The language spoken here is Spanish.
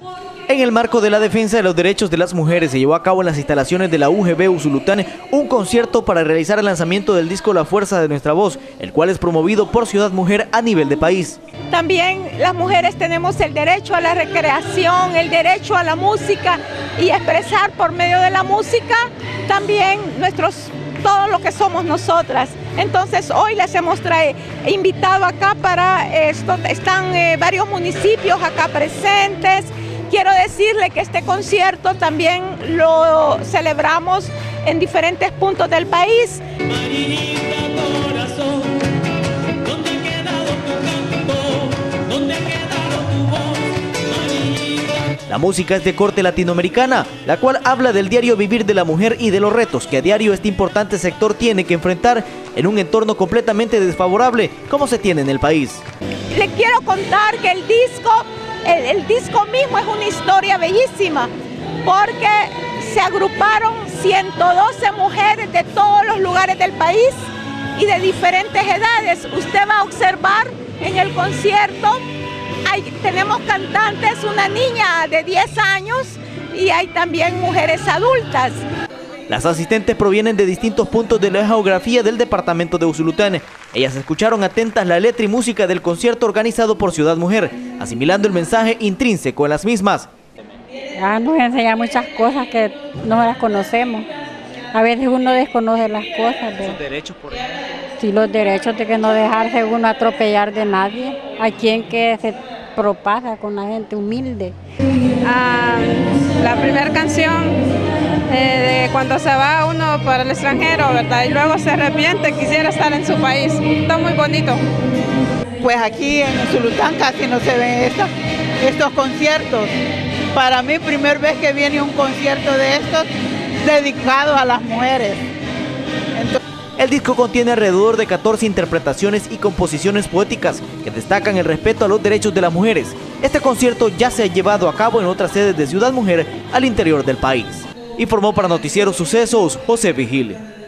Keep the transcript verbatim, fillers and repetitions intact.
En el marco de la defensa de los derechos de las mujeres se llevó a cabo en las instalaciones de la U G B Usulután un concierto para realizar el lanzamiento del disco La Fuerza de Nuestra Voz, el cual es promovido por Ciudad Mujer a nivel de país. También las mujeres tenemos el derecho a la recreación, el derecho a la música y expresar por medio de la música también nuestros, todo lo que somos nosotras. Entonces hoy les hemos trae, invitado acá para esto, están eh, varios municipios acá presentes. Quiero decirle que este concierto también lo celebramos en diferentes puntos del país. La música es de corte latinoamericana, la cual habla del diario vivir de la mujer y de los retos que a diario este importante sector tiene que enfrentar en un entorno completamente desfavorable como se tiene en el país. Le quiero contar que el disco, el, el disco mismo es una historia bellísima, porque se agruparon ciento doce mujeres de todos los lugares del país y de diferentes edades. Usted va a observar en el concierto. Hay, tenemos cantantes, una niña de diez años y hay también mujeres adultas. Las asistentes provienen de distintos puntos de la geografía del departamento de Usulután. Ellas escucharon atentas la letra y música del concierto organizado por Ciudad Mujer, asimilando el mensaje intrínseco en las mismas. Ah, nos enseña muchas cosas que no las conocemos. A veces uno desconoce las cosas. ¿Los derechos, por ejemplo? Sí, los derechos de que no dejarse uno atropellar de nadie. Hay quien que se propasa con la gente humilde. Ah, la primera canción eh, de cuando se va uno para el extranjero, ¿verdad? Y luego se arrepiente, quisiera estar en su país. Está muy bonito. Pues aquí en Usulután casi no se ven esta, estos conciertos. Para mí, primera vez que viene un concierto de estos dedicado a las mujeres. Entonces, el disco contiene alrededor de catorce interpretaciones y composiciones poéticas que destacan el respeto a los derechos de las mujeres. Este concierto ya se ha llevado a cabo en otras sedes de Ciudad Mujer al interior del país. Informó para Noticiero Sucesos José Vigil.